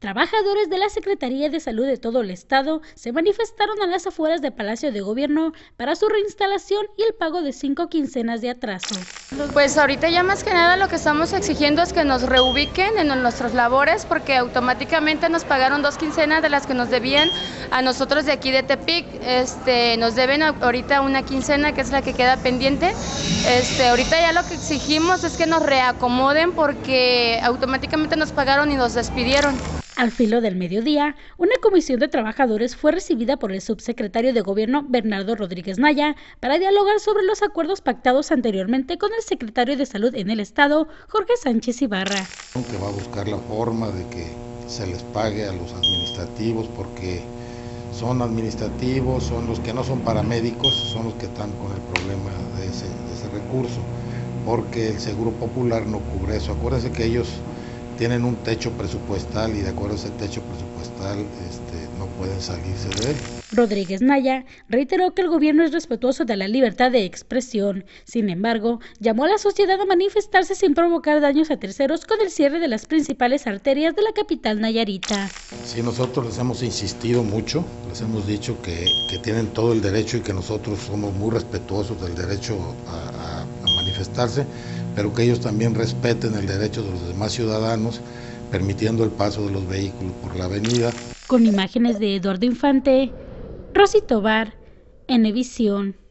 Trabajadores de la Secretaría de Salud de todo el estado se manifestaron a las afueras del Palacio de Gobierno para su reinstalación y el pago de 5 quincenas de atraso. Pues ahorita ya más que nada lo que estamos exigiendo es que nos reubiquen en nuestras labores, porque automáticamente nos pagaron 2 quincenas de las que nos debían a nosotros de aquí de Tepic. Nos deben ahorita una quincena, que es la que queda pendiente. Ahorita ya lo que exigimos es que nos reacomoden, porque automáticamente nos pagaron y nos despidieron. Al filo del mediodía, una comisión de trabajadores fue recibida por el subsecretario de Gobierno Bernardo Rodríguez Naya para dialogar sobre los acuerdos pactados anteriormente con el secretario de Salud en el estado, Jorge Sánchez Ibarra. Que va a buscar la forma de que se les pague a los administrativos, porque son administrativos, son los que no son paramédicos, son los que están con el problema de ese recurso, porque el Seguro Popular no cubre eso. Acuérdense que ellos tienen un techo presupuestal y de acuerdo a ese techo presupuestal no pueden salirse de él. Rodríguez Naya reiteró que el gobierno es respetuoso de la libertad de expresión. Sin embargo, llamó a la sociedad a manifestarse sin provocar daños a terceros con el cierre de las principales arterias de la capital nayarita. Sí, nosotros les hemos insistido mucho, les hemos dicho que tienen todo el derecho y que nosotros somos muy respetuosos del derecho a manifestarse, pero que ellos también respeten el derecho de los demás ciudadanos, permitiendo el paso de los vehículos por la avenida. Con imágenes de Eduardo Infante, Rosy Tobar, Enevisión.